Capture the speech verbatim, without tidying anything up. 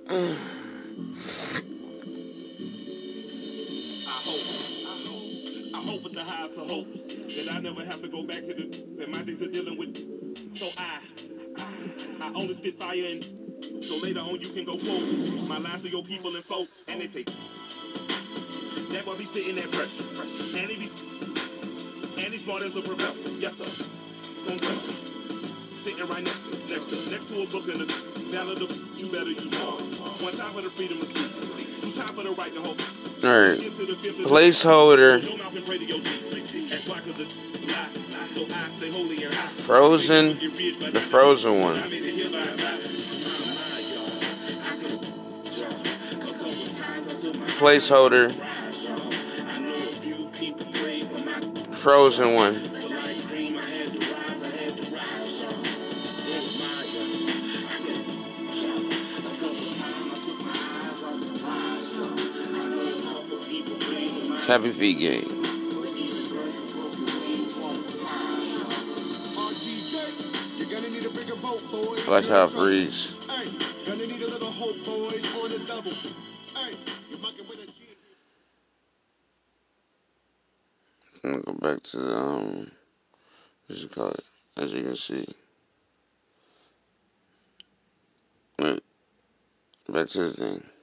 I hope, I hope, I hope with the highest of hopes that I never have to go back to the that my days are dealing with. So I, I, I only spit fire and so later on you can go quote my lines to your people and folk. And they say that boy be spitting that fresh, and he be and he's smart as a professor. Yes sir, don't tell me. Sitting right next to, next to, next to a book in the ballad of you better use all. One time for the freedom of speech, two time for the right to hope. Alright, placeholder, Frozen, the Frozen one. Placeholder, Frozen one. Happy feet game. Watch how it reads. I'm gonna go back to the, um, what you call it? As you can see. Back to the thing.